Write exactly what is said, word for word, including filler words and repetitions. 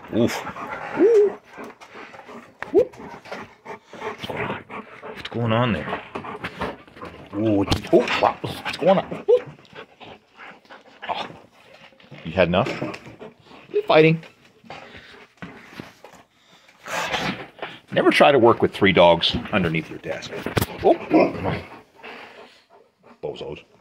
Oof. Ooh. Whoop. What's going on there? Ooh, oh, wow. What's going on? Ooh. Oh. You had enough? You're fighting. Never try to work with three dogs underneath your desk. Oh. Bozos.